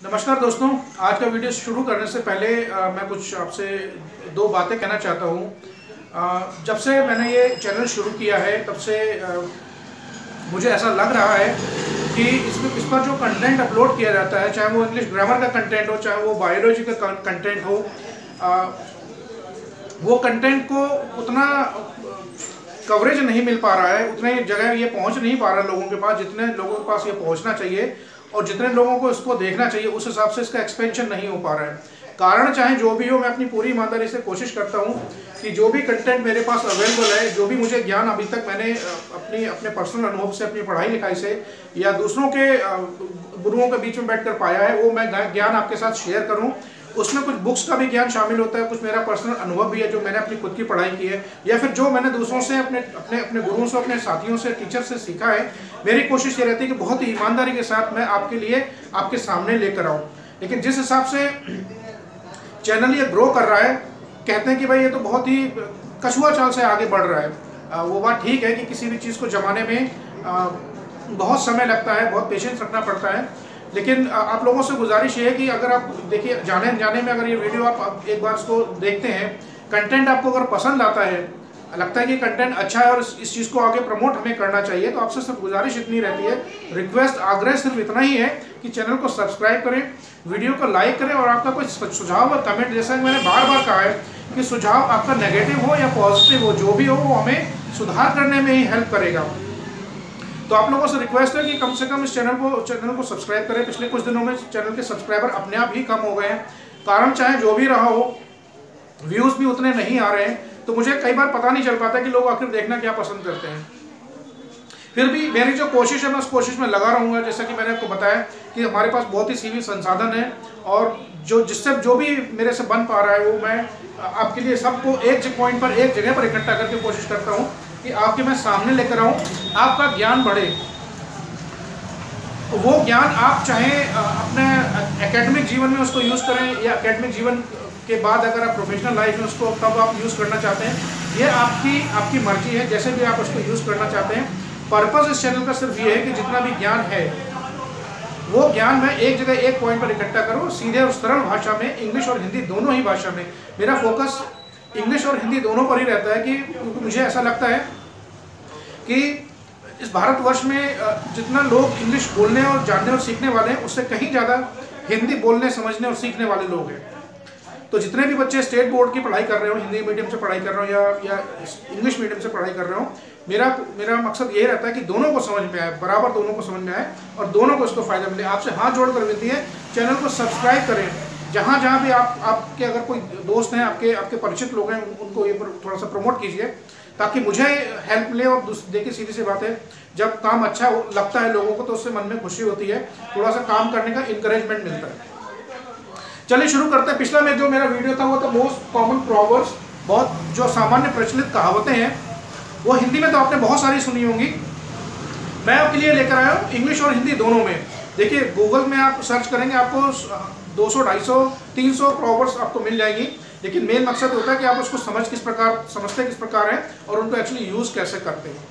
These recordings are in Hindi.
नमस्कार दोस्तों, आज का वीडियो शुरू करने से पहले मैं कुछ आपसे दो बातें कहना चाहता हूँ। जब से मैंने ये चैनल शुरू किया है तब से मुझे ऐसा लग रहा है कि इस पर जो कंटेंट अपलोड किया जाता है, चाहे वो इंग्लिश ग्रामर का कंटेंट हो, चाहे वो बायोलॉजी का कंटेंट हो, वो कंटेंट को उतना कवरेज नहीं मिल पा रहा है, उतने जगह ये पहुँच नहीं पा रहा लोगों के पास जितने लोगों के पास ये पहुँचना चाहिए और जितने लोगों को इसको देखना चाहिए उस हिसाब से इसका एक्सपेंशन नहीं हो पा रहा है। कारण चाहे जो भी हो, मैं अपनी पूरी ईमानदारी से कोशिश करता हूं कि जो भी कंटेंट मेरे पास अवेलेबल है, जो भी मुझे ज्ञान अभी तक मैंने अपने पर्सनल अनुभव से, अपनी पढ़ाई लिखाई से या दूसरों के गुरुओं के बीच में बैठकर पाया है, वो मैं ज्ञान आपके साथ शेयर करूं। उसमें कुछ बुक्स का भी ज्ञान शामिल होता है, कुछ मेरा पर्सनल अनुभव भी है जो मैंने अपनी खुद की पढ़ाई की है, या फिर जो मैंने दूसरों से, अपने गुरुओं से, अपने साथियों से, टीचर से सीखा है। मेरी कोशिश ये रहती है कि बहुत ही ईमानदारी के साथ मैं आपके लिए, आपके सामने लेकर आऊँ। लेकिन जिस हिसाब से चैनल ये ग्रो कर रहा है, कहते हैं कि भाई ये तो बहुत ही कछुआ चाल से आगे बढ़ रहा है। वो बात ठीक है कि किसी भी चीज़ को जमाने में बहुत समय लगता है, बहुत पेशेंस रखना पड़ता है। लेकिन आप लोगों से गुजारिश ये है कि अगर आप देखिए, जाने में अगर ये वीडियो आप एक बार इसको देखते हैं, कंटेंट आपको अगर पसंद आता है, लगता है कि कंटेंट अच्छा है और इस चीज़ को आगे प्रमोट हमें करना चाहिए, तो आपसे सिर्फ गुजारिश इतनी रहती है, रिक्वेस्ट, आग्रह सिर्फ इतना ही है कि चैनल को सब्सक्राइब करें, वीडियो को लाइक करें और आपका कोई सुझाव और कमेंट, जैसा कि मैंने बार बार कहा है कि सुझाव आपका नेगेटिव हो या पॉजिटिव हो, जो भी हो वो हमें सुधार करने में ही हेल्प करेगा। तो आप लोगों से रिक्वेस्ट है कि कम से कम इस चैनल को सब्सक्राइब करें। पिछले कुछ दिनों में चैनल के सब्सक्राइबर अपने आप ही कम हो गए हैं। कारण चाहे जो भी रहा हो, व्यूज़ भी उतने नहीं आ रहे हैं, तो मुझे कई बार पता नहीं चल पाता कि लोग आखिर देखना क्या पसंद करते हैं। फिर भी मेरी जो कोशिश है, मैं उस कोशिश में लगा रहूँगा। जैसा कि मैंने आपको बताया कि हमारे पास बहुत ही सीमित संसाधन है और जो भी मेरे से बन पा रहा है वो मैं आपके लिए सबको एक पॉइंट पर, एक जगह पर इकट्ठा करके कोशिश करता हूँ कि आपके मैं सामने लेकर आऊँ, आपका ज्ञान बढ़े। वो ज्ञान आप चाहे अपने एकेडमिक जीवन में उसको यूज़ करें या एकेडमिक जीवन के बाद अगर आप प्रोफेशनल लाइफ में उसको तब आप यूज़ करना चाहते हैं, ये आपकी मर्जी है, जैसे भी आप उसको यूज़ करना चाहते हैं। पर्पस इस चैनल का सिर्फ ये है कि जितना भी ज्ञान है वो ज्ञान मैं एक जगह, एक पॉइंट पर इकट्ठा करूँ, सीधे और सरल भाषा में, इंग्लिश और हिंदी दोनों ही भाषा में। मेरा फोकस इंग्लिश और हिंदी दोनों पर ही रहता है कि मुझे ऐसा लगता है कि इस भारतवर्ष में जितना लोग इंग्लिश बोलने और जानने और सीखने वाले हैं, उससे कहीं ज़्यादा हिंदी बोलने, समझने और सीखने वाले लोग हैं। तो जितने भी बच्चे स्टेट बोर्ड की पढ़ाई कर रहे हो, हिंदी मीडियम से पढ़ाई कर रहे हो या इंग्लिश मीडियम से पढ़ाई कर रहे हो, मेरा मकसद ये रहता है कि दोनों को समझ में आए, बराबर दोनों को समझ में आए और दोनों को इसको फ़ायदा मिले। आपसे हाथ जोड़कर विनती है, चैनल को सब्सक्राइब करें। जहाँ भी आपके अगर कोई दोस्त हैं, आपके परिचित लोग हैं, उनको ये थोड़ा सा प्रमोट कीजिए ताकि मुझे हेल्प मिले। और देखिए, सीधी सी बात है, जब काम अच्छा लगता है लोगों को तो उससे मन में खुशी होती है, थोड़ा सा काम करने का इंकरेजमेंट मिलता है। चलिए शुरू करते हैं। पिछला में जो मेरा वीडियो था वो था मोस्ट कॉमन प्रॉवर्ब्स, बहुत जो सामान्य प्रचलित कहावतें हैं, वो हिंदी में तो आपने बहुत सारी सुनी होंगी। मैं आपके लिए लेकर आया हूँ इंग्लिश और हिंदी दोनों में। देखिए, गूगल में आप सर्च करेंगे, आपको 200, 250, 300 प्रॉवर्ब्स आपको मिल जाएंगी। लेकिन मेन मकसद होता है कि आप उसको समझते किस प्रकार हैं और उनको एक्चुअली यूज़ कैसे करते हैं।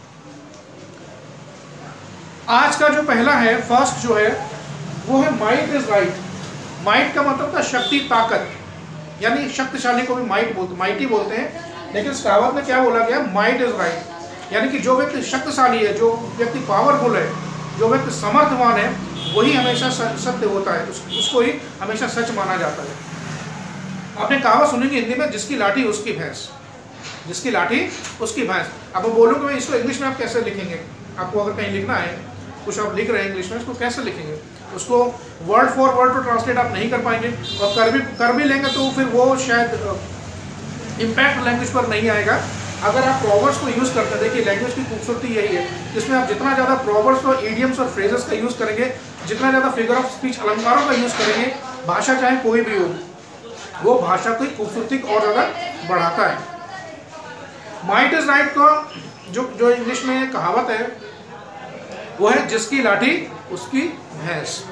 आज का जो पहला है, फर्स्ट जो है, वो है माइट इज राइट। माइट का मतलब था शक्ति, ताकत, यानी शक्तिशाली को भी माइटी बोलते हैं। लेकिन इस कहावत में क्या बोला गया? माइट इज राइट, यानी कि जो व्यक्ति शक्तिशाली है, जो व्यक्ति पावरफुल है, जो व्यक्ति समर्थवान है, वही हमेशा सत्य होता है, उसको ही हमेशा सच माना जाता है। आपने कहावत सुनेंगे हिंदी में, जिसकी लाठी उसकी भैंस, जिसकी लाठी उसकी भैंस। अब मैं बोलूँगा भाई इसको इंग्लिश में आप कैसे लिखेंगे? आपको अगर कहीं लिखना है, कुछ आप लिख रहे हैं इंग्लिश में, उसको कैसे लिखेंगे? उसको वर्ड फॉर वर्ड तो ट्रांसलेट आप नहीं कर पाएंगे, और कर भी लेंगे तो फिर वो शायद इम्पैक्ट लैंग्वेज पर नहीं आएगा। अगर आप प्रॉवर्ब्स को यूज़ करते हैं, देखिए लैंग्वेज की खूबसूरती यही है, जिसमें आप जितना ज़्यादा प्रॉवर्ब्स और इडियम्स और फ्रेजेस का यूज़ करेंगे, जितना ज़्यादा फिगर ऑफ स्पीच, अलंकारों का यूज़ करेंगे, भाषा चाहे कोई भी हो, वो भाषा की खूबसूरती और ज़्यादा बढ़ाता है। माइट इज राइट का जो इंग्लिश में कहावत है वो है, जिसकी लाठी उसकी भैंस।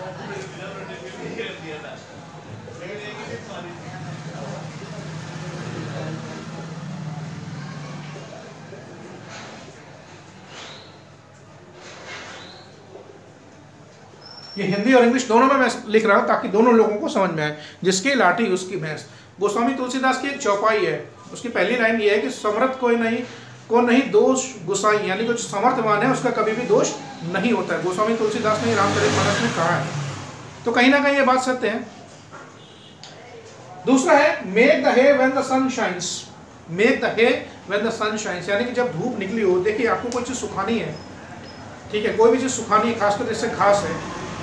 ये हिंदी और इंग्लिश दोनों में मैं लिख रहा हूँ ताकि दोनों लोगों को समझ में आए। जिसकी लाठी उसकी भैंस। गोस्वामी तुलसीदास की एक चौपाई है, उसकी पहली लाइन ये है कि समर्थ को नहीं दोष गुसाई, यानी कि जो समर्थवान है उसका कभी भी दोष नहीं होता है। गोस्वामी तुलसीदास ने रामचरितमानस में कहा है, तो कहीं ना कहीं ये बात सत्य है। दूसरा है make the hay when the sun shines. Make the hay when the sun shines, यानी कि जब धूप निकली हो। देखिए आपको कोई चीज़ सुखानी है, ठीक है, कोई भी चीज़ सुखानी है, खासकर जैसे घास है,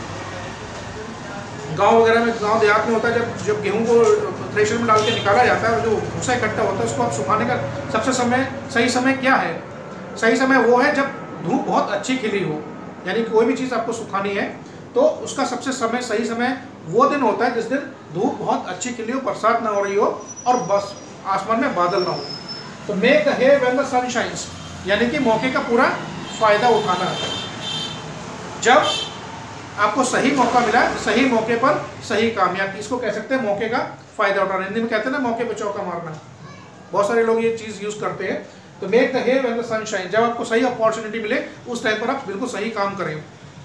गांव वगैरह में, गांव देहात में होता है, जब गेहूं को थ्रेशर में डाल के निकाला जाता है और जो भूसा इकट्ठा होता है उसको आप सुखाने का सबसे सही समय क्या है? सही समय वो है जब धूप बहुत अच्छी खिली हो। यानी कोई भी चीज़ आपको सुखानी है तो उसका सबसे सही समय वो दिन होता है जिस दिन धूप बहुत अच्छी खिली हो, बरसात ना हो रही हो और बस आसमान में बादल ना हो। तो make the hay when the sun shines, यानी कि मौके का पूरा फायदा उठाना है। जब आपको सही मौका मिला, सही मौके पर सही काम, या इसको कह सकते हैं मौके का फायदा उठाना। हिंदी में कहते हैं ना मौके पे चौका मारना, बहुत सारे लोग ये चीज़ यूज़ करते हैं। तो make the hay when the sun shine, जब आपको सही अपॉर्चुनिटी मिले उस टाइम पर आप बिल्कुल सही काम करें।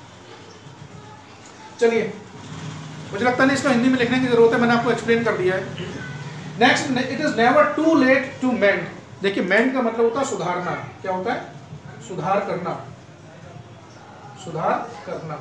चलिए, मुझे लगता नहीं इसको हिंदी में लिखने की जरूरत है, मैंने आपको एक्सप्लेन कर दिया है। Next, it is never too late to mend. देखिए मेंड का मतलब होता है सुधारना। क्या होता है? सुधार करना, सुधार करना।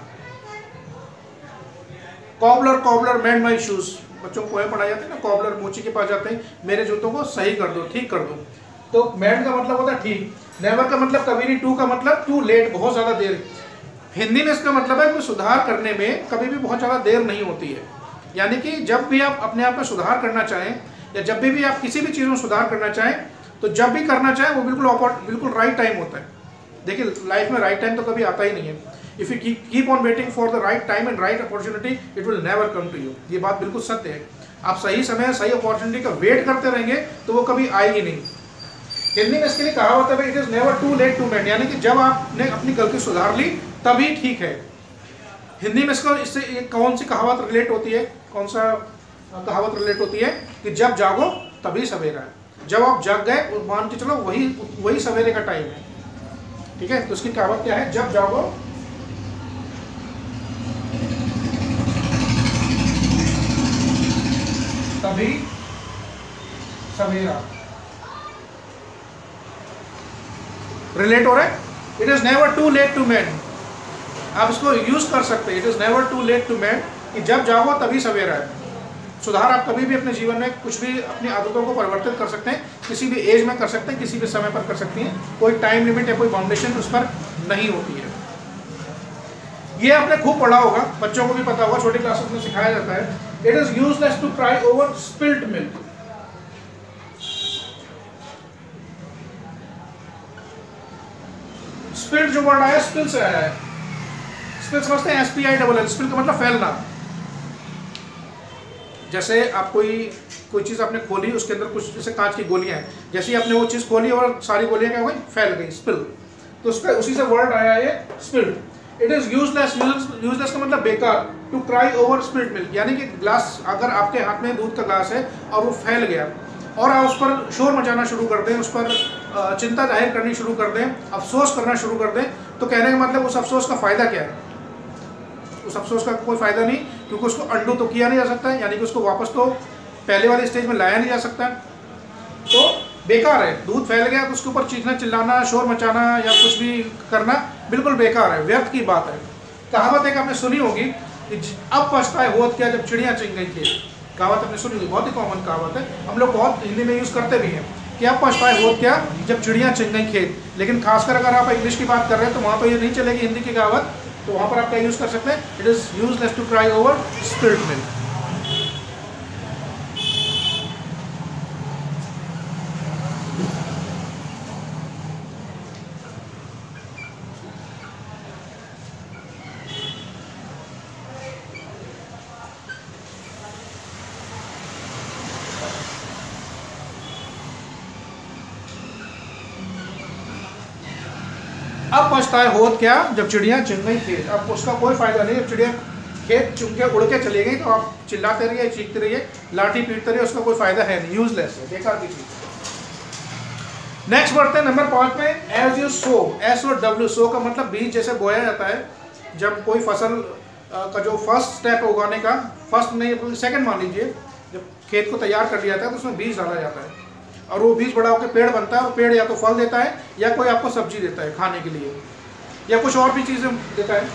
कॉबलर मेंड माई शूज, बच्चों को पोएम पढ़ाई जाती है ना, कॉबलर मोची के पास जाते हैं, मेरे जूतों को सही कर दो, ठीक कर दो। तो मेंड का मतलब होता है ठीक, नेवर का मतलब कभी नहीं, टू का मतलब टू लेट, बहुत ज्यादा देर। हिंदी में इसका मतलब है कि सुधार करने में कभी भी बहुत ज़्यादा देर नहीं होती है। यानी कि जब भी आप अपने आप में सुधार करना चाहें या जब भी आप किसी भी चीज़ में सुधार करना चाहें तो जब भी करना चाहें वो बिल्कुल राइट टाइम होता है। देखिए लाइफ में राइट टाइम तो कभी आता ही नहीं है। If you keep on waiting for the right time and right opportunity it will never come to you. ये बात बिल्कुल सत्य है। आप सही समय सही अपॉर्चुनिटी का वेट करते रहेंगे तो वो कभी आएगी नहीं। हिंदी में इसके लिए कहावत है, it is never too late to mend, यानी कि जब आपने अपनी गलती सुधार ली तभी ठीक है। हिंदी में इससे कौन सी कहावत रिलेट होती है? कौन सा कहावत रिलेट होती है कि जब जागो तभी सवेरा है। जब आप जाग गए मान के चलो वही सवेरे का टाइम है। ठीक है, तो उसकी कहावत क्या है? जब जागो तभी सवेरा। रिलेट हो रहा है? It is never too late to mend, आप इसको यूज कर सकते हैं। It is never too late to mend, कि जब जागो तभी सवेरा है। सुधार आप कभी भी अपने जीवन में कुछ भी अपनी आदतों को परिवर्तित कर सकते हैं, किसी भी एज में कर सकते हैं, किसी भी समय पर कर सकती हैं। कोई टाइम लिमिट या कोई बाउंडेशन उस पर नहीं होती है। ये आपने खूब पढ़ा होगा, बच्चों को भी पता होगा, छोटी क्लासेस में सिखाया जाता है। It is useless to cry over spilled milk. Spilled जो वर्ड आया स्पिल से आया है। स्पिल समझते हैं? SPILL। स्पिल का मतलब फैलना। जैसे आप कोई चीज़ आपने खोली, उसके अंदर कुछ जैसे कांच की गोलियां हैं, जैसे ही आपने वो चीज़ खोली और सारी गोलियां क्या हो गई? फैल गई, स्पिल। तो उसका उसी से वर्ड आया है spilled. It is useless. Useless का मतलब बेकार। To cry over spilled milk, यानी कि ग्लास, अगर आपके हाथ में दूध का ग्लास है और वो फैल गया और आप उस पर शोर मचाना शुरू कर दें, उस पर चिंता जाहिर करनी शुरू कर दें, अफसोस करना शुरू कर दें, तो कहने का मतलब उस अफसोस का फ़ायदा क्या है? उस अफसोस का कोई फ़ायदा नहीं, क्योंकि उसको अंडू तो किया नहीं जा सकता है, यानी कि उसको वापस तो पहले वाले स्टेज में लाया नहीं जा सकता। तो बेकार है। दूध फैल गया तो उसके ऊपर चीखना चिल्लाना, शोर मचाना या कुछ भी करना बिल्कुल बेकार है, व्यर्थ की बात है। कहावत एक आपने सुनी होगी कि अब पछताए होत क्या जब चिड़िया चिंग गई थी। कहावत आपने सुनी होगी, बहुत ही कॉमन कहावत है, हम लोग बहुत हिंदी में यूज़ करते भी हैं कि अब पछताए होत क्या जब चिड़िया चिंग गई खेत। लेकिन खासकर अगर आप इंग्लिश की बात कर रहे हैं तो वहाँ पर ये नहीं चलेगी हिंदी की कहावत। तो वहाँ पर आप क्या यूज़ कर सकते हैं? It is useless to cry over spilled milk. अब पछताए होत क्या जब चिड़िया चिंग गई खेत। अब उसका कोई फायदा नहीं, जब चिड़िया खेत चुन के उड़ के चली गई तो आप चिल्लाते रहिए, चीखते रहिए, लाठी पीटते रहिए, उसका कोई फायदा है नहीं, यूजलेस है, बेकार की चीज। नेक्स्ट बढ़ते हैं नंबर 5 में, as you sow. SOW, sow का मतलब बीज जैसे बोया जाता है। जब कोई फसल का जो फर्स्ट स्टेप है उगाने का, फर्स्ट नहीं सेकंड मान लीजिए, जब खेत को तैयार कर लिया जाता है तो उसमें बीज डाला जाता है और वो बीज बड़ा होकर पेड़ बनता है और पेड़ या तो फल देता है या कोई आपको सब्जी देता है खाने के लिए या कुछ और भी चीज़ें देता है।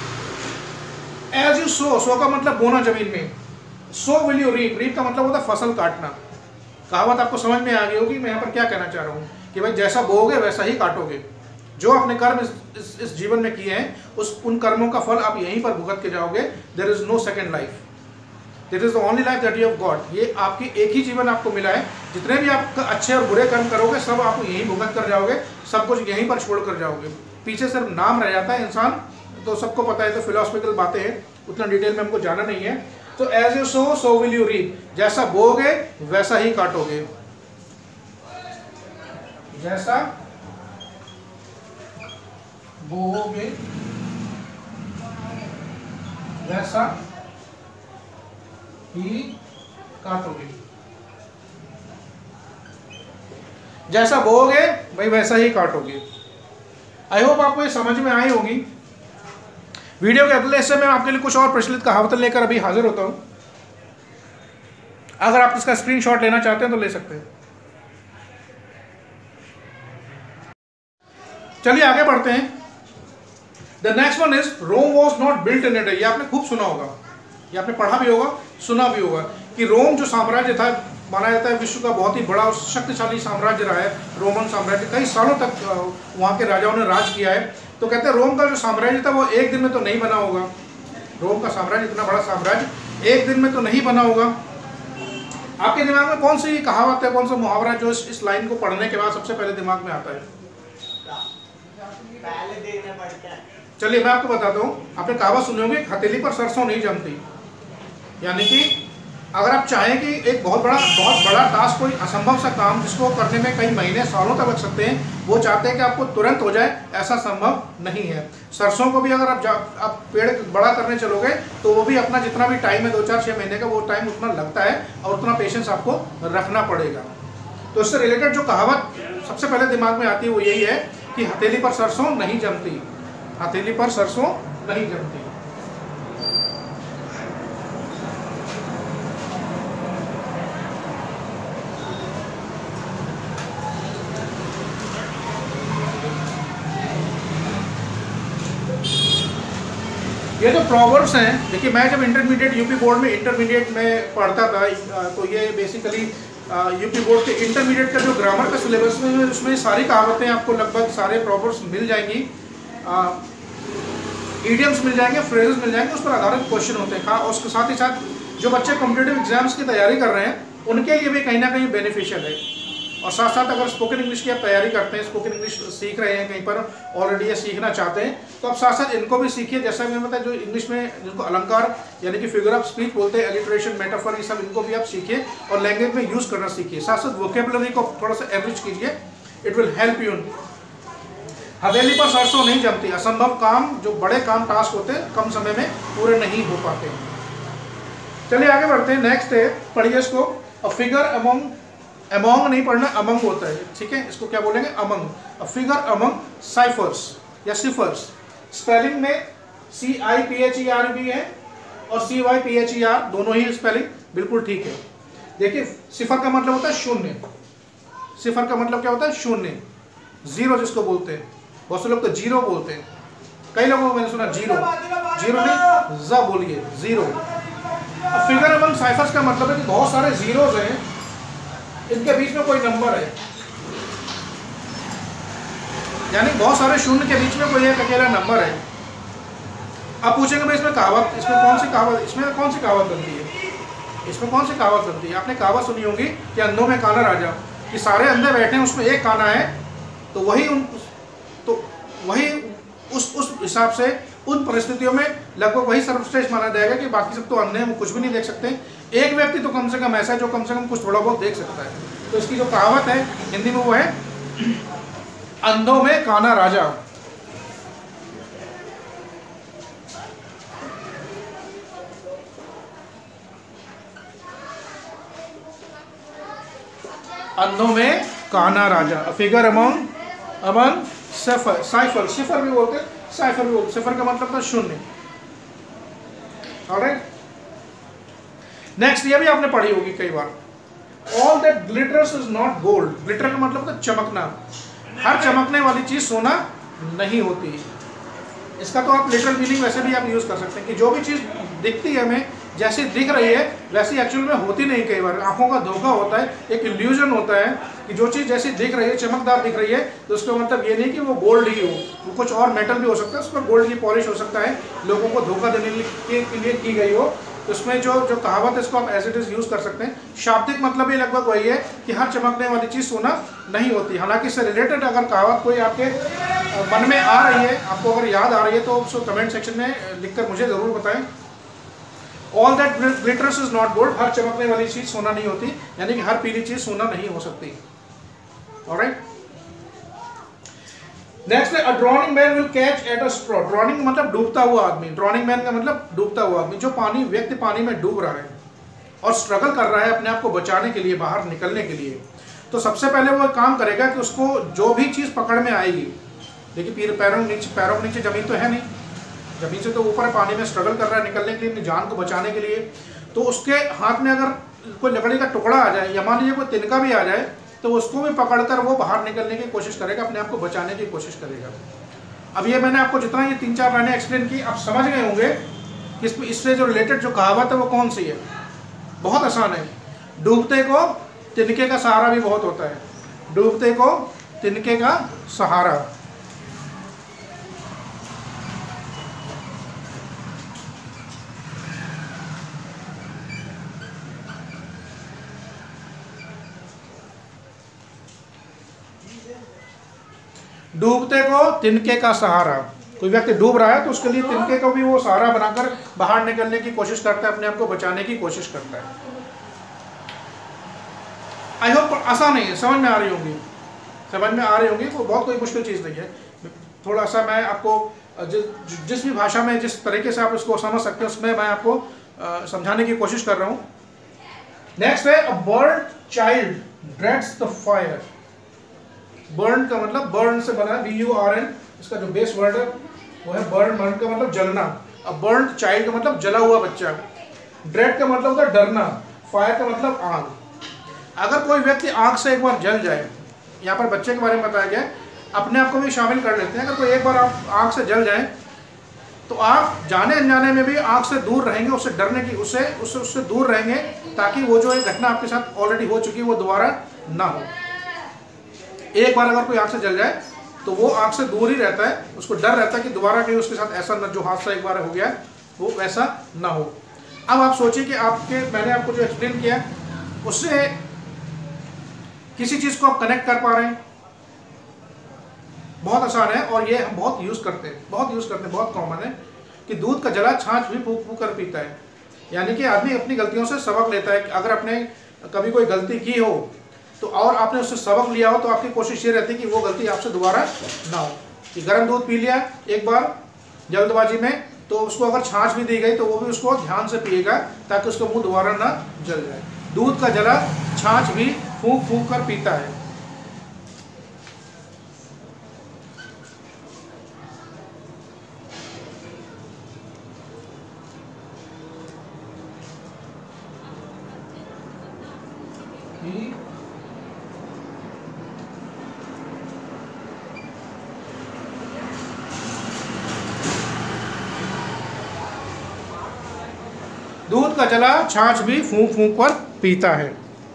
एज यू सो का मतलब बोना जमीन में, so will you reap, reap का मतलब होता है फसल काटना। कहावत आपको समझ में आ गई होगी मैं यहाँ पर क्या कहना चाह रहा हूँ कि भाई जैसा बोओगे वैसा ही काटोगे। जो आपने कर्म इस जीवन में किए हैं उन कर्मों का फल आप यहीं पर भुगत के जाओगे। There is no second life, this is the only life that you have got. ये आपकी एक ही जीवन आपको मिला है, जितने भी आप अच्छे और बुरे कर्म करोगे सब आप यहीं भुगत कर जाओगे, सब कुछ यहीं पर छोड़ कर जाओगे। पीछे सिर्फ नाम रह जाता है इंसान, तो सबको पता है, तो फिलोसफिकल बातें हैं, उतना डिटेल में हमको जाना नहीं है। तो as you sow so will you reap, जैसा बोओगे वैसा ही काटोगे, जैसा बोओगे वैसा ही काटोगे, जैसा बोओगे भाई वैसा ही काटोगे। आई होप आपको ये समझ में आई होगी। वीडियो के अगले हिस्से में आपके लिए कुछ और प्रचलित कहावतें लेकर अभी हाजिर होता हूं। अगर आप इसका स्क्रीनशॉट लेना चाहते हैं तो ले सकते हैं। चलिए आगे बढ़ते हैं। The next one is Rome was not built in a day. ये आपने खूब सुना होगा, ये आपने पढ़ा भी होगा, सुना भी होगा कि रोम जो साम्राज्य था, माना जाता है विश्व का बहुत ही बड़ा और शक्तिशाली साम्राज्य रहा है रोमन साम्राज्य। कई सालों तक वहाँ के राजाओं ने राज किया है। तो कहते हैं रोम का जो साम्राज्य था वो एक दिन में तो नहीं बना होगा। रोम का साम्राज्य, इतना बड़ा साम्राज्य एक दिन में तो नहीं बना होगा। आपके दिमाग में कौन सी कहावत है, कौन सा मुहावरा जो इस लाइन को पढ़ने के बाद सबसे पहले दिमाग में आता है? चलिए मैं आपको बताता हूँ। आपने कहावत सुनी होगी, हथेली पर सरसों नहीं जमती। यानी कि अगर आप चाहें कि एक बहुत बड़ा टास्क, कोई असंभव सा काम जिसको करने में कई महीने सालों तक लग सकते हैं, वो चाहते हैं कि आपको तुरंत हो जाए, ऐसा संभव नहीं है। सरसों को भी अगर आप पेड़ बड़ा करने चलोगे तो वो भी अपना जितना भी टाइम है 2-4-6 महीने का, वो टाइम उतना लगता है और उतना पेशेंस आपको रखना पड़ेगा। तो इससे रिलेटेड जो कहावत सबसे पहले दिमाग में आती है वो यही है कि हथेली पर सरसों नहीं जमती, हथेली पर सरसों नहीं जमती। ये जो प्रोवर्ब्स हैं, देखिए मैं जब इंटरमीडिएट यूपी बोर्ड में इंटरमीडिएट में पढ़ता था तो ये बेसिकली यूपी बोर्ड के इंटरमीडिएट का जो ग्रामर का सिलेबस में उसमें सारी कहावतें आपको लगभग सारे प्रोवर्ब्स मिल जाएंगी, इडियम्स मिल जाएंगे, फ्रेजेस मिल जाएंगे, उस पर आधारित क्वेश्चन होते हैं। और उसके साथ ही साथ जो बच्चे कॉम्पिटिटिव एग्जाम्स की तैयारी कर रहे हैं उनके लिए भी कहीं ना कहीं बेनिफिशियल है। और साथ साथ अगर स्पोकन इंग्लिश की आप तैयारी करते हैं, स्पोकन इंग्लिश सीख रहे हैं, कहीं पर ऑलरेडी ये सीखना चाहते हैं, तो आप साथ साथ इनको भी सीखिए। जैसा मैंने बताया, जो इंग्लिश में जिनको अलंकार यानी कि फिगर ऑफ स्पीच बोलते हैं, एलिट्रेशन, मेटाफर, ये सब इनको भी आप सीखिए और लैंग्वेज में यूज़ करना सीखिए। साथ साथ वोकेबुलरी को थोड़ा सा एवरेज कीजिए, इट विल हेल्प यू। हथेली पर सरसों नहीं जमती, असंभव काम, जो बड़े काम टास्क होते हैं कम समय में पूरे नहीं हो पाते। चलिए आगे बढ़ते हैं। नेक्स्ट है, पढ़िए इसको। अ फिगर अमंग, अमंग नहीं पढ़ना, अमंग होता है, ठीक है, इसको क्या बोलेंगे? Among. A figure among ciphers या सिफर्स। स्पेलिंग में CIPHER भी है और CYPHER, दोनों ही स्पेलिंग बिल्कुल ठीक है। देखिए सिफर का मतलब होता है शून्य, सिफर का मतलब क्या होता है? शून्य, जीरो जिसको बोलते हैं। बहुत से लोग तो जीरो बोलते हैं, कई लोगों को मैंने सुना जीरो, जीरो नहीं ज़ बोलिए, जीरो। फिगर अमंग साइफर्स का मतलब है कि बहुत सारे जीरोज हैं, इनके बीच में कोई नंबर है, यानी बहुत सारे शून्य के बीच में कोई एक अकेला नंबर है। आप पूछेंगे भाई इसमें कहावत, इसमें कौन सी कहावत, इसमें कौन सी कहावत बनती है, इसमें कौन सी कहावत बनती है? आपने कहावत सुनी होगी कि अंधों में काना राजा, कि सारे अंधे बैठे हैं उसमें एक काना है, तो वही उस हिसाब से उन परिस्थितियों में लगभग वही सर्वश्रेष्ठ माना जाएगा कि बाकी सब तो अंधे हैं, वो कुछ भी नहीं देख सकते। एक व्यक्ति तो कम से कम ऐसा है जो कम से कम कुछ थोड़ा बहुत देख सकता है। तो इसकी जो कहावत है हिंदी में वो है अंधों में काना राजा। अंधों में काना राजा। फिगर अमंग साइफर, साइफर भी बोलते हैं, साइफर भी बोलते, सिफर का मतलब था शून्य। नेक्स्ट, ये भी आपने पढ़ी होगी कई बार, all that glitters is not gold. Glitter का मतलब होता है चमकना। हर चमकने वाली चीज सोना नहीं होती। इसका तो आप लिटरल मीनिंग वैसे भी आप यूज कर सकते हैं कि जो भी चीज दिखती है हमें जैसी दिख रही है वैसी एक्चुअल में होती नहीं। कई बार आंखों का धोखा होता है, एक इल्यूजन होता है कि जो चीज़ जैसी दिख रही है, चमकदार दिख रही है, तो उसका मतलब ये नहीं कि वो गोल्ड ही हो, वो कुछ और मेटल भी हो सकता है, उस पर गोल्ड की पॉलिश हो सकता है, लोगों को धोखा देने के लिए की गई हो। तो उसमें जो कहावत है इसको आप एज इट इज यूज कर सकते हैं। शाब्दिक मतलब ये लगभग वही है कि हर चमकने वाली चीज़ सोना नहीं होती। हालांकि इससे रिलेटेड अगर कहावत कोई आपके मन में आ रही है, आपको अगर याद आ रही है, तो उसको कमेंट सेक्शन में लिखकर मुझे ज़रूर बताएं। All that glitters is not gold, हर चमकने वाली चीज सोना नहीं होती, यानी कि हर पीली चीज सोना नहीं हो सकती। ऑलराइट, नेक्स्ट है a drowning man will catch at a straw. Drowning मतलब डूबता हुआ आदमी। ड्रॉनिंग मैन का मतलब डूबता हुआ आदमी। जो व्यक्ति पानी में डूब रहा है और स्ट्रगल कर रहा है अपने आप को बचाने के लिए, बाहर निकलने के लिए, तो सबसे पहले वो काम करेगा कि उसको जो भी चीज पकड़ में आएगी, देखिए पैरों के नीचे जमीन तो है नहीं, जमीन से तो ऊपर पानी में स्ट्रगल कर रहा है निकलने के लिए, अपनी जान को बचाने के लिए, तो उसके हाथ में अगर कोई लकड़ी का टुकड़ा आ जाए या मान लीजिए कोई तिनका भी आ जाए, तो उसको भी पकड़कर वो बाहर निकलने की कोशिश करेगा, अपने आप को बचाने की कोशिश करेगा। अब ये मैंने आपको जितना ये 3-4 लाइनें एक्सप्लेन की, आप समझ गए होंगे कि इससे जो रिलेटेड जो कहावत है वो कौन सी है। बहुत आसान है। डूबते को तिनके का सहारा भी बहुत होता है। डूबते को तिनके का सहारा। डूबते को तिनके का सहारा। कोई व्यक्ति डूब रहा है तो उसके लिए तिनके को भी वो सहारा बनाकर बाहर निकलने की कोशिश करता है, अपने आप को बचाने की कोशिश करता है। आई होप आसान नहीं है, समझ में आ रही होंगी, वो बहुत कोई मुश्किल चीज़ नहीं है। थोड़ा सा मैं आपको जिस भी भाषा में जिस तरीके से आप इसको समझ सकते हैं उसमें मैं आपको समझाने की कोशिश कर रहा हूँ। नेक्स्ट है a burnt child dreads the fire. Burn का मतलब बर्न से बना है, BURN, इसका जो बेस वर्ड है वो है बर्न। बर्न का मतलब जलना। अब बर्न चाइल्ड का मतलब जला हुआ बच्चा। ड्रेड का मतलब होता है डरना। फायर का मतलब आग। अगर कोई व्यक्ति आग से एक बार जल जाए, यहाँ पर बच्चे के बारे में बताया गया, अपने आप को भी शामिल कर लेते हैं। अगर कोई एक बार आप आग से जल जाए तो आप जाने अनजाने में भी आग से दूर रहेंगे, उससे डरने की उससे दूर रहेंगे, ताकि वो जो एक घटना आपके साथ ऑलरेडी हो चुकी है वो दोबारा ना हो। एक बार अगर कोई आग से जल जाए तो वो आग से दूर ही रहता है, उसको डर रहता है कि दोबारा कहीं उसके साथ ऐसा न, जो हादसा एक बार हो गया वो वैसा ना हो। अब आप सोचिए कि मैंने आपको जो एक्सप्लेन किया उससे किसी चीज़ को आप कनेक्ट कर पा रहे हैं। बहुत आसान है और ये हम बहुत यूज़ करते हैं, बहुत कॉमन है कि दूध का जला छाछ भी फूंक फूंक कर पीता है। यानी कि आदमी अपनी गलतियों से सबक लेता है। अगर आपने कभी कोई गलती की हो तो और आपने उससे सबक लिया हो तो आपकी कोशिश ये रहती है कि वो गलती आपसे दोबारा ना हो। कि गर्म दूध पी लिया एक बार जल्दबाजी में, तो उसको अगर छाछ भी दी गई तो वो भी उसको ध्यान से पिएगा ताकि उसका मुंह दोबारा ना जल जाए। दूध का जला छाछ भी फूंक फूंक कर पीता है। दूध का जला छाछ भी फूंक फूंक कर पीता है।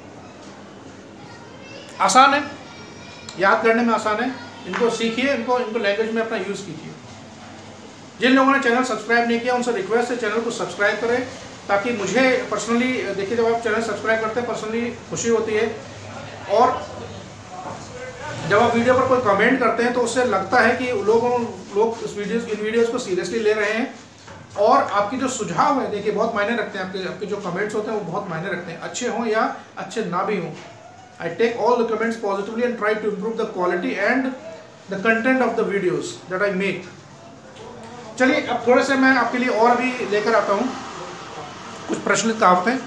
आसान है, याद करने में आसान है। इनको सीखिए, इनको लैंग्वेज में अपना यूज़ कीजिए। जिन लोगों ने चैनल सब्सक्राइब नहीं किया उनसे रिक्वेस्ट है चैनल को सब्सक्राइब करें, ताकि मुझे पर्सनली, देखिए जब आप चैनल सब्सक्राइब करते हैं पर्सनली खुशी होती है, और जब आप वीडियो पर कोई कमेंट करते हैं तो उससे लगता है कि लोग इन वीडियोज़ को सीरियसली ले रहे हैं। और आपकी जो सुझाव है देखिए बहुत मायने रखते हैं। आपके जो कमेंट्स होते हैं वो बहुत मायने रखते हैं, अच्छे हों या अच्छे ना भी हों। I take all the comments positively and try to improve the quality and the content of the videos that I make. चलिए अब थोड़े से मैं आपके लिए और भी लेकर आता हूँ कुछ प्रचलित कहावतें।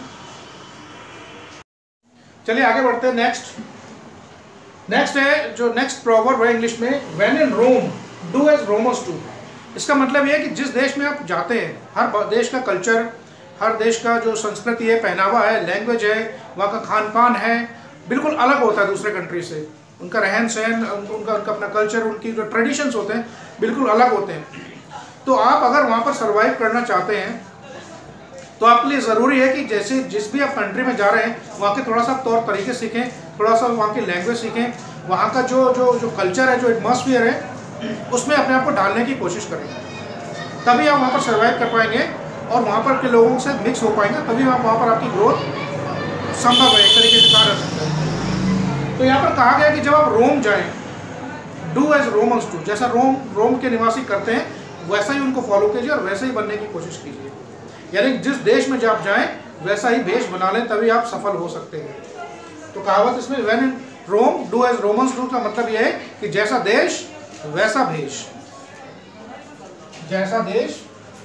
चलिए आगे बढ़ते हैं। नेक्स्ट है जो नेक्स्ट प्रोवर्ब है इंग्लिश में, when in Rome do as Romans do. इसका मतलब यह है कि जिस देश में आप जाते हैं, हर देश का कल्चर, हर देश का जो संस्कृति है, पहनावा है, लैंग्वेज है, वहाँ का खान पान है, बिल्कुल अलग होता है दूसरे कंट्री से। उनका रहन सहन, उनका अपना कल्चर, उनकी जो ट्रेडिशंस होते हैं बिल्कुल अलग होते हैं। तो आप अगर वहाँ पर सर्वाइव करना चाहते हैं तो आपके लिए ज़रूरी है कि जैसे जिस भी आप कंट्री में जा रहे हैं वहाँ के थोड़ा सा तौर तरीके सीखें, थोड़ा सा वहाँ की लैंग्वेज सीखें, वहाँ का जो कल्चर है, जो एटमॉस्फेयर है, उसमें अपने आप को डालने की कोशिश करें। तभी आप वहाँ पर सर्वाइव कर पाएंगे और वहाँ पर के लोगों से मिक्स हो पाएंगे, तभी आप वहाँ पर आपकी ग्रोथ संभव है, एक तरीके से कहा जा सकता है। तो यहाँ पर कहा गया कि जब आप रोम जाएं, डू एज रोमन्स डू, जैसा रोम के निवासी करते हैं वैसा ही उनको फॉलो कीजिए और वैसे ही बनने की कोशिश कीजिए। यानी जिस देश में जब जाएं वैसा ही भेष बना लें, तभी आप सफल हो सकते हैं। तो कहावत इसमें when in Rome do as Romans do का मतलब यह है कि जैसा देश वैसा भेष, जैसा देश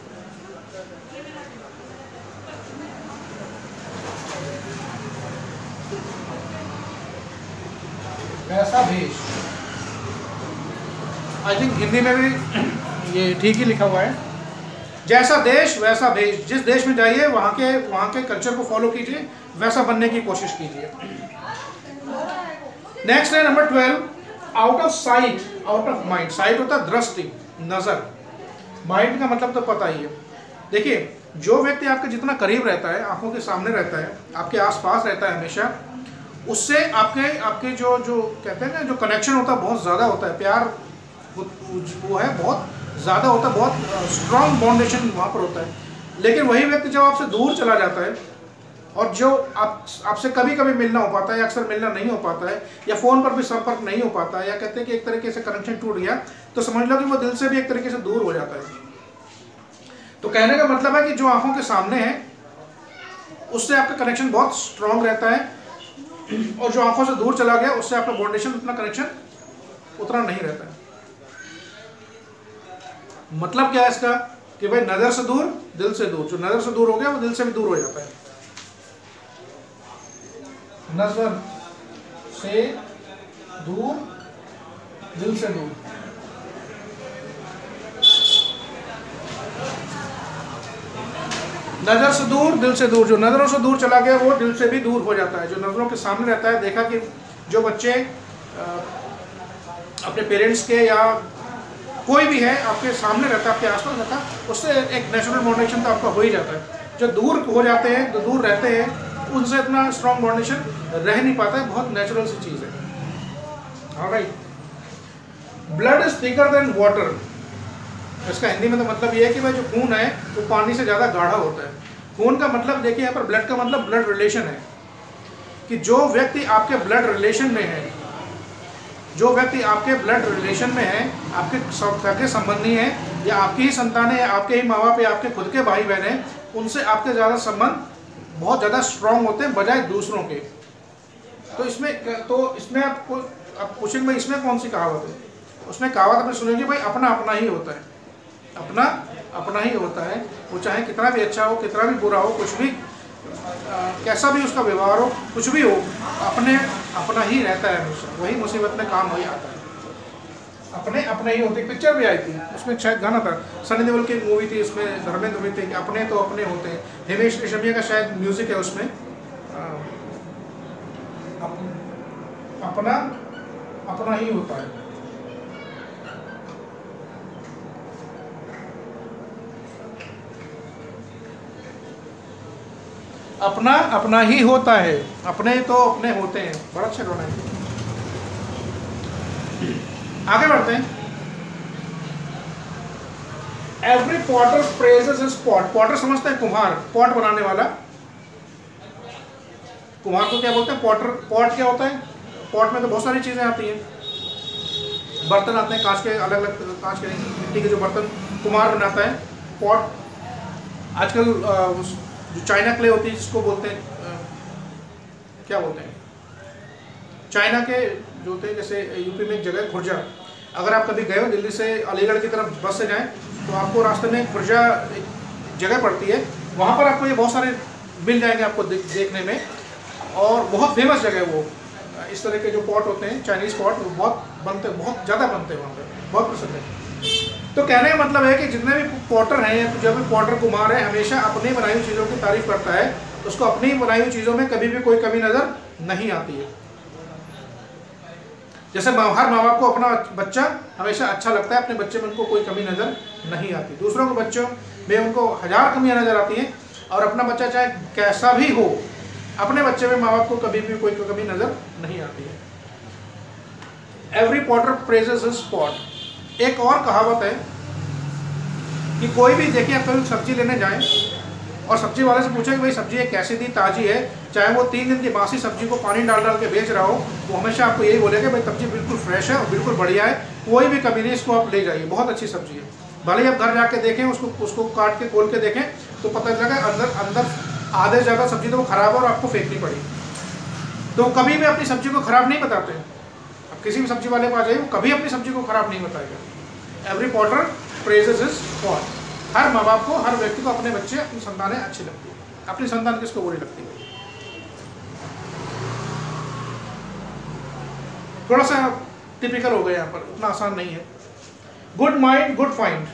वैसा भेष। आई थिंक हिंदी में भी ये ठीक ही लिखा हुआ है, जैसा देश वैसा भेष। जिस देश में जाइए वहाँ के कल्चर को फॉलो कीजिए, वैसा बनने की कोशिश कीजिए। नेक्स्ट है number 12, out of sight out of mind. Sight होता है दृष्टि, नजर। माइंड का मतलब तो पता ही है। देखिए, जो व्यक्ति आपके जितना करीब रहता है, आंखों के सामने रहता है, आपके आसपास रहता है हमेशा, उससे आपके जो कहते हैं ना, जो कनेक्शन होता है बहुत ज़्यादा होता है, प्यार वो है बहुत ज़्यादा होता है, बहुत स्ट्रॉन्ग बाउंडेशन वहाँ पर होता है। लेकिन वही व्यक्ति जब आपसे दूर चला जाता है और जो आपसे कभी कभी मिलना हो पाता है, या अक्सर मिलना नहीं हो पाता है, या फ़ोन पर भी संपर्क नहीं हो पाता है, या कहते हैं कि एक तरीके से कनेक्शन टूट गया, तो समझ लो कि वो दिल से भी एक तरीके से दूर हो जाता है। तो कहने का मतलब है कि जो आंखों के सामने है उससे आपका कनेक्शन बहुत स्ट्रॉन्ग रहता है, और जो आंखों से दूर चला गया उससे आपका बाउंडेशन, उतना कनेक्शन उतना नहीं रहता है। मतलब क्या है इसका कि भाई नजर से दूर दिल से दूर, जो नजर से दूर हो गया वो दिल से भी दूर हो जाता है। नजर से दूर दिल से दूर। नजर से दूर दिल से दूर, जो नजरों से दूर चला गया वो दिल से भी दूर हो जाता है। जो नजरों के सामने रहता है, देखा कि जो बच्चे अपने पेरेंट्स के या कोई भी है आपके सामने रहता है, आपके आसपास रहता है, उससे एक नेचुरल बाउंडेशन तो आपका हो ही जाता है। जो दूर हो जाते हैं, जो दूर रहते हैं, उनसे इतना स्ट्रॉन्ग बाउंडेशन रह नहीं पाता है, बहुत नेचुरल सी चीज़ है। Alright. Blood is thicker than water. इसका हिंदी में तो मतलब ये है कि भाई जो खून है वो पानी से ज़्यादा गाढ़ा होता है। खून का मतलब देखिए यहाँ पर ब्लड का मतलब ब्लड रिलेशन है, कि जो व्यक्ति आपके ब्लड रिलेशन में है, जो व्यक्ति आपके ब्लड रिलेशन में है, आपके संबंधी हैं, या आपकी ही संतान है, या आपके ही माँ बाप, या आपके खुद के भाई बहन हैं, उनसे आपके ज़्यादा संबंध बहुत ज़्यादा स्ट्रॉन्ग होते हैं बजाय दूसरों के। तो इसमें आप पूछेंगे भाई इसमें कौन सी कहावत है? उसमें कहावत आपने सुनेंगे भाई अपना अपना ही होता है, अपना अपना ही होता है। वो चाहे कितना भी अच्छा हो, कितना भी बुरा हो, कुछ भी कैसा भी उसका व्यवहार हो, कुछ भी हो, अपना ही रहता है हमेशा। वही मुसीबत में काम वही आता है। अपने ही होते। पिक्चर भी आई थी, उसमें शायद गाना था, सनी देओल की मूवी थी, उसमें धर्मेंद्र भी थे कि अपने तो अपने होते हैं। हिमेश रेशमिया का शायद म्यूजिक है उसमें। अपना ही होता है। अपना ही होता है, अपने तो अपने होते हैं। बड़ा अच्छा गाना है। आगे बढ़ते हैं। Every potter praises his pot. Potter समझते हैं कुम्हार, पॉट बनाने वाला। कुम्हार को क्या बोलते हैं? पॉटर। पॉट क्या होता है? पॉट में तो बहुत सारी चीजें आती हैं, बर्तन आते हैं कांच के, अलग अलग कांच के, मिट्टी के जो बर्तन कुम्हार बनाता है। पॉट आजकल जो चाइना क्ले होती है, जिसको बोलते हैं क्या बोलते हैं, चाइना के जो होते हैं, जैसे यूपी में एक जगह खुर्जा। अगर आप कभी गए हो दिल्ली से अलीगढ़ की तरफ बस से जाएं तो आपको रास्ते में खुर्जा एक जगह पड़ती है, वहाँ पर आपको ये बहुत सारे मिल जाएंगे आपको देखने में, और बहुत फेमस जगह है वो। इस तरह के जो पॉट होते हैं चाइनीज़ पॉट, वो बहुत ज़्यादा बनते हैं वहाँ पर, बहुत प्रसिद्ध है। तो कहने का मतलब है कि जितने भी पॉटर हैं या जो भी पॉटर कुमार है हमेशा अपनी बनाई हुई चीज़ों की तारीफ करता है, उसको अपनी बनाई हुई चीज़ों में कभी भी कोई कमी नज़र नहीं आती है। जैसे हर माँ बाप को अपना बच्चा हमेशा अच्छा लगता है, अपने बच्चे में उनको कोई कमी नज़र नहीं आती। दूसरों के बच्चों में उनको हजार कमियाँ नज़र आती हैं, और अपना बच्चा चाहे कैसा भी हो, अपने बच्चे में माँ बाप को कभी भी कोई कमी नज़र नहीं आती है। Every potter praises his pot. एक और कहावत है कि कोई भी देखिए, आप कभी सब्जी लेने जाएं और सब्जी वाले से पूछें कि भाई सब्जी है कैसी थी, ताज़ी है, चाहे वो 3 दिन की बासी सब्जी को पानी डाल डाल के बेच रहा हो, वो हमेशा आपको यही बोलेगा भाई सब्जी बिल्कुल फ्रेश है और बिल्कुल बढ़िया है, कोई भी कमी नहीं, इसको आप ले जाइए, बहुत अच्छी सब्जी है। भले ही आप घर जाके देखें, उसको काट के खोल के देखें तो पता चलेगा अंदर आधे से ज़्यादा सब्जी तो वो खराब है और आपको फेंकनी पड़ी। तो कभी भी अपनी सब्जी को खराब नहीं बताते। अब किसी भी सब्जी वाले को आ जाइए, वो कभी अपनी सब्जी को खराब नहीं बताएगा। Every potter praises his pot. हर माँ बाप को, हर व्यक्ति को अपने बच्चे, अपनी संतानें अच्छी लगती है। अपनी संतान किसको बुरी लगती है? थोड़ा सा टिपिकल हो गया यहाँ पर, उतना आसान नहीं है। Good mind good find.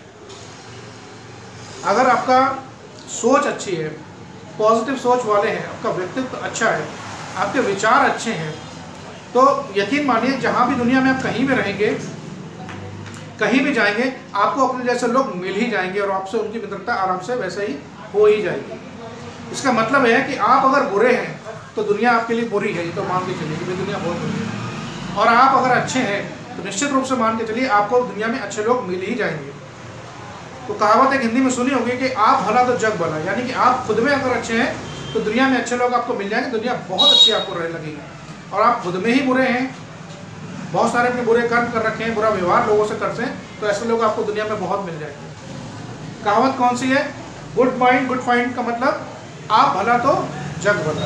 अगर आपका सोच अच्छी है, पॉजिटिव सोच वाले हैं, आपका व्यक्तित्व अच्छा है, आपके विचार अच्छे हैं, तो यकीन मानिए जहाँ भी दुनिया में आप कहीं भी रहेंगे, कहीं भी जाएंगे, आपको अपने जैसे लोग मिल ही जाएंगे और आपसे उनकी मित्रता आराम से वैसे ही हो ही जाएगी। इसका मतलब है कि आप अगर बुरे हैं तो दुनिया आपके लिए बुरी है, ये तो मान के चलिए कि दुनिया बहुत बुरी है। और आप अगर अच्छे हैं तो निश्चित रूप से मान के चलिए आपको दुनिया में अच्छे लोग मिल ही जाएंगे। तो कहावत एक हिंदी में सुनी होगी कि आप भला तो जग भला, यानी कि आप खुद में अगर अच्छे हैं तो दुनिया में अच्छे लोग आपको मिल जाएंगे, दुनिया बहुत अच्छी आपको रहने लगेगी। और आप खुद में ही बुरे हैं, बहुत सारे अपने बुरे कर्म कर रखे हैं, बुरा व्यवहार लोगों से करते हैं, तो ऐसे लोग आपको दुनिया में बहुत मिल जाएंगे। कहावत कौन सी है? गुड माइंड गुड फाइंड का मतलब आप भला तो जग भला।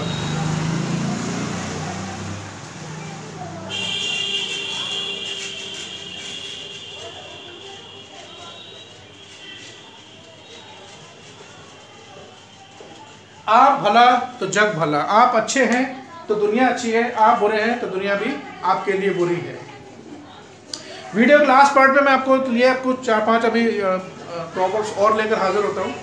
आप भला तो जग भला। आप अच्छे हैं तो दुनिया अच्छी है, आप बुरे हैं तो दुनिया भी आपके लिए बुरी है। वीडियो के लास्ट पार्ट में मैं आपको लिए कुछ 4-5 अभी प्रॉब्लम्स और लेकर हाजिर होता हूँ।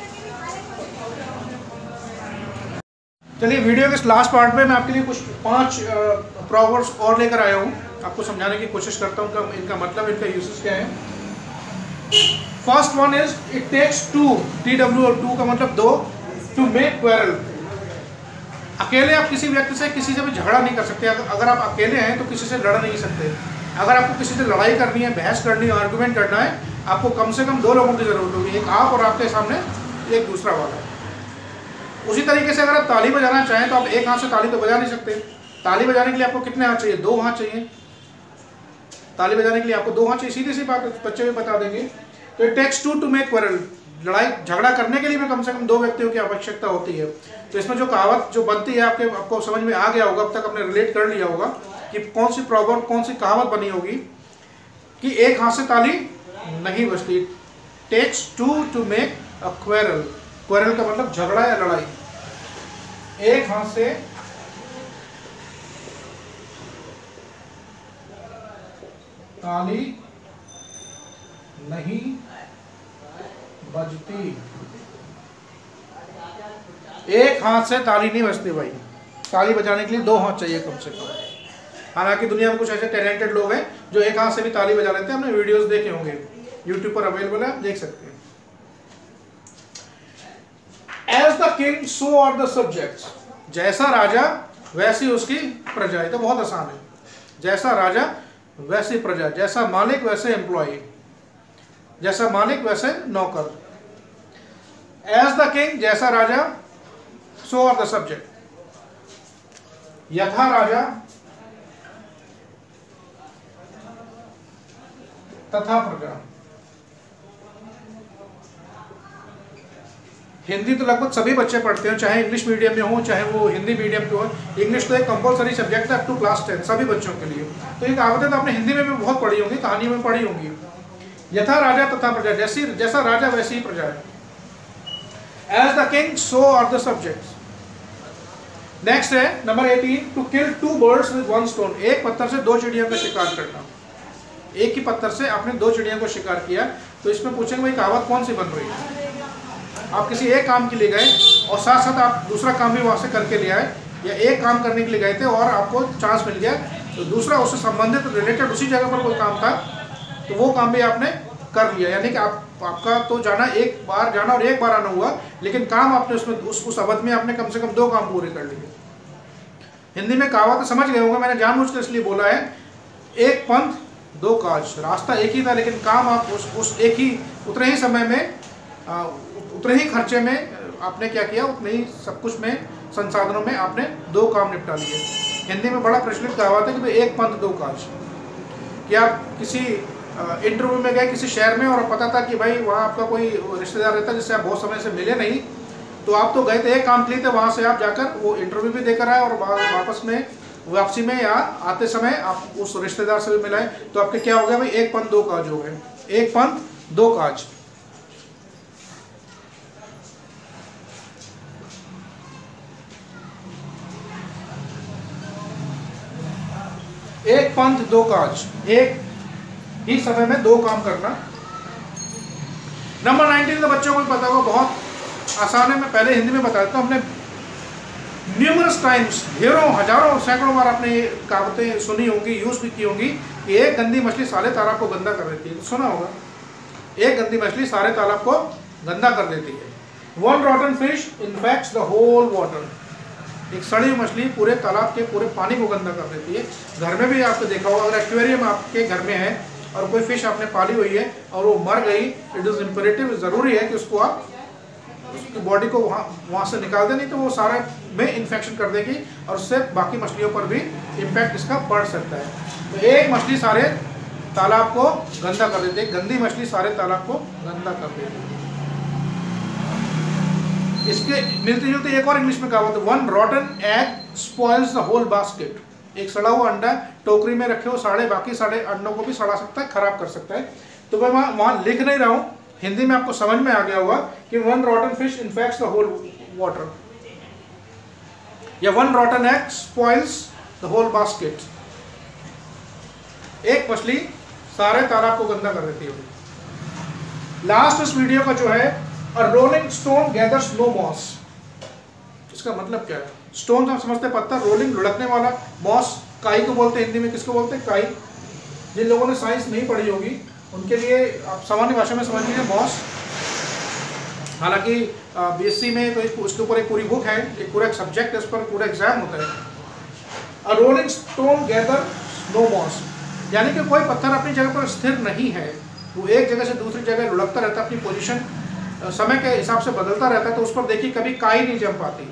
चलिए, वीडियो के लास्ट पार्ट में मैं आपके लिए कुछ 5 प्रॉब्लम्स और लेकर आया हूँ, आपको समझाने की कोशिश करता हूँ इनका मतलब, इनका यूसेज क्या है। First one is it takes 2, TW और 2 का मतलब 2, टू मेक क्वेरल। अकेले आप किसी व्यक्ति से, किसी से भी झगड़ा नहीं कर सकते। अगर आप अकेले हैं तो किसी से लड़ नहीं सकते। अगर आपको किसी से लड़ाई करनी है, बहस करनी है, आर्गुमेंट करना है, आपको कम से कम 2 लोगों की जरूरत होगी, एक आप और आपके सामने एक दूसरा वाला। उसी तरीके से अगर आप ताली बजाना चाहें तो आप एक हाथ से ताली तो बजा नहीं सकते। ताली बजाने के लिए आपको कितने हाथ चाहिए? 2 हाथ चाहिए। ताली बजाने के लिए आपको 2 हाथ चाहिए, सीधी सी बात, बच्चे भी बता देंगे। तो it takes 2 to make quarrel. लड़ाई झगड़ा करने के लिए भी कम से कम 2 व्यक्तियों की आवश्यकता होती है। तो इसमें जो कहावत जो बनती है आपको समझ में आ गया होगा, अब तक आपने रिलेट कर लिया होगा कि कौन सी प्रॉब्लम, कौन सी कहावत बनी होगी कि एक हाथ से ताली नहीं बजती। Takes 2 to make a quarrel. Quarrel का मतलब झगड़ा या लड़ाई। एक हाथ से ताली नहीं बजती। एक हाथ से ताली नहीं बजती भाई। ताली बजाने के लिए 2 हाथ चाहिए कम से कम। हालांकि दुनिया में कुछ ऐसे टैलेंटेड लोग हैं जो एक हाथ से भी ताली बजा लेते हैं, हमने वीडियोस देखे होंगे, यूट्यूब पर अवेलेबल है, आप देख सकते हैं। As the king so are the subjects. जैसा राजा वैसी उसकी प्रजा। तो बहुत आसान है। जैसा राजा वैसी प्रजा, जैसा मालिक वैसे एम्प्लॉय, जैसा मालिक वैसे नौकर। एज द किंग, जैसा राजा, सो आर द सब्जेक्ट, यथा राजा तथा प्रजा। हिंदी तो लगभग सभी बच्चे पढ़ते हैं, चाहे इंग्लिश मीडियम में हो चाहे वो हिंदी मीडियम पे हो। इंग्लिश तो एक कंपलसरी सब्जेक्ट है अप टू क्लास 10 सभी बच्चों के लिए। तो ये कहावतें तो आपने हिंदी में भी बहुत पढ़ी होंगी, कहानी में पढ़ी होंगी। यथा राजा तथा प्रजा, जैसा राजा वैसी ही प्रजा है। As the king so are the subjects. Next है number 18, to kill 2 birds with 1 stone। एक पत्थर से 2 चिड़ियों का शिकार करना। एक ही पत्थर से आपने 2 चिड़ियों को शिकार किया, तो इसमें पूछेंगे भाई कहावत कौन सी बन रही है। आप किसी एक काम के लिए गए और साथ साथ आप दूसरा काम भी वहाँ से करके ले आए, या एक काम करने के लिए गए थे और आपको चांस मिल गया तो दूसरा उससे संबंधित रिलेटेड उसी जगह पर कोई काम था तो वो काम भी आपने कर लिया। यानी कि आपका तो जाना एक बार जाना और एक बार आना हुआ, लेकिन काम आपने उसमें उस अवधि में आपने कम से कम 2 काम पूरे कर लिए। हिंदी में कहावत समझ गए होंगे, मैंने जानबूझकर इसलिए बोला है, एक पंथ 2 काज। रास्ता एक ही था लेकिन काम आप उस एक ही उतने ही समय में उतने ही खर्चे में आपने क्या किया, उतने ही सब कुछ में संसाधनों में आपने 2 काम निपटा लिए। हिंदी में बड़ा प्रचलित कहावत है कि भाई एक पंथ 2 काज। कि आप किसी इंटरव्यू में गए किसी शहर में और पता था कि भाई वहाँ आपका कोई रिश्तेदार रहता है जिससे आप बहुत समय से मिले नहीं, तो आप तो गए थे एक काम के लिए, थे वहाँ से आप जाकर वो इंटरव्यू भी देकर आए और वापस में वापसी में या आते समय आप उस रिश्तेदार से भी मिलाए, तो आपके क्या हो गया भाई, एक पंथ 2 काज हो गए। एक पंथ 2 काज। एक पंथ 2 काज, एक ही समय में 2 काम करना। नंबर 19 तो बच्चों को पता होगा, बहुत आसान है, मैं पहले हिंदी में बताया था। हमने न्यूमरस टाइम्स, ढेरों हजारों सैकड़ों बार आपने ये कहावतें सुनी होंगी, यूज भी की होंगी कि एक गंदी मछली सारे तालाब को गंदा कर देती है। तो सुना होगा, एक गंदी मछली सारे तालाब को गंदा कर देती है। One rotten fish infects the whole water. एक सड़ी हुई मछली पूरे तालाब के पूरे पानी को गंदा कर देती है। घर में भी आपने देखा होगा, अगर एक्वेरियम आपके घर में है और कोई फिश आपने पाली हुई है और वो मर गई, इट इज इम्पेरेटिव, जरूरी है कि उसको आप उसकी बॉडी को वहाँ से निकाल दें, नहीं तो वो सारे में इन्फेक्शन कर देगी और उससे बाकी मछलियों पर भी इम्पैक्ट इसका पड़ सकता है। तो एक मछली सारे तालाब को गंदा कर देती है, गंदी मछली सारे तालाब को गंदा कर देती है। इसके मिलती जुलती एक और इंग्लिश में कहावत है, one rotten egg spoils the whole basket. एक सड़ा हुआ अंडा टोकरी में रखे हो, बाकी सारे अंडों को भी सड़ा सकता है, खराब कर सकता है। तो मैं वहां लिख नहीं रहा हूं, हिंदी में आपको समझ में आ गया होगा कि one rotten fish infects the whole water, या one rotten egg spoils the whole basket. एक मछली सारे तालाब को गंदा कर देती है। लास्ट इस वीडियो का जो है, a rolling stone gathers no moss. इसका मतलब क्या है? स्टोन तो हम समझते हैं पत्थर, रोलिंग लुढ़कने वाला, मॉस काई को बोलते हैं, हिंदी में किसको बोलते हैं? काई। जिन लोगों ने साइंस नहीं पढ़ी होगी उनके लिए आप सामान्य भाषा में समझ लीजिए मॉस। हालांकि बीएससी में तो उसके ऊपर एक पूरी बुक है, एक पूरा एक सब्जेक्ट है, इस पर पूरा एग्जाम होता है। A rolling stone gather no moss, यानी कि कोई पत्थर अपनी जगह पर स्थिर नहीं है, वो एक जगह से दूसरी जगह लुढ़कता रहता है, अपनी पोजीशन समय के हिसाब से बदलता रहता है, तो उस पर देखिए कभी काई नहीं जम पाती।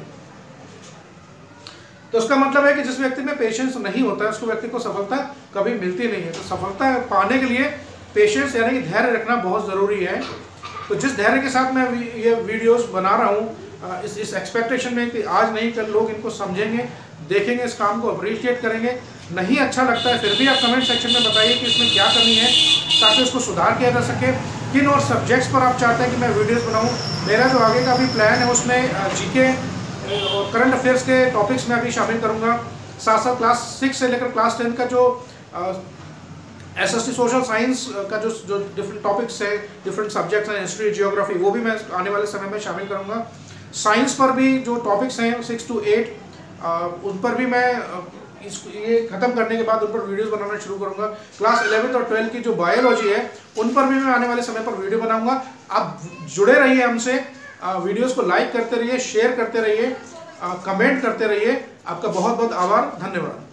तो उसका मतलब है कि जिस व्यक्ति में पेशेंस नहीं होता है उसको व्यक्ति को सफलता कभी मिलती नहीं है। तो सफलता पाने के लिए पेशेंस यानी कि धैर्य रखना बहुत ज़रूरी है। तो जिस धैर्य के साथ मैं ये वीडियोस बना रहा हूँ, इस एक्सपेक्टेशन में कि आज नहीं कल लोग इनको समझेंगे, देखेंगे, इस काम को अप्रिशिएट करेंगे। नहीं अच्छा लगता है फिर भी आप कमेंट सेक्शन में बताइए कि इसमें क्या कमी है, ताकि उसको सुधार किया जा सके। किन और सब्जेक्ट्स पर आप चाहते हैं कि मैं वीडियोस बनाऊं। मेरा जो आगे का भी प्लान है उसमें जीके और करंट अफेयर्स के टॉपिक्स में अभी शामिल करूंगा। साथ साथ क्लास 6 से लेकर क्लास 10 का जो एसएसटी सोशल साइंस का जो डिफरेंट टॉपिक्स है, डिफरेंट सब्जेक्ट्स हैं, हिस्ट्री, जियोग्राफी, वो भी मैं आने वाले समय में शामिल करूंगा। साइंस पर भी जो टॉपिक्स हैं 6 to 8 उन पर भी मैं ये खत्म करने के बाद उन पर वीडियोस बनाना शुरू करूंगा। क्लास 11 और 12 की जो बायोलॉजी है उन पर भी मैं आने वाले समय पर वीडियो बनाऊंगा। आप जुड़े रहिए हमसे, वीडियोस को लाइक करते रहिए, शेयर करते रहिए, कमेंट करते रहिए। आपका बहुत बहुत आभार, धन्यवाद।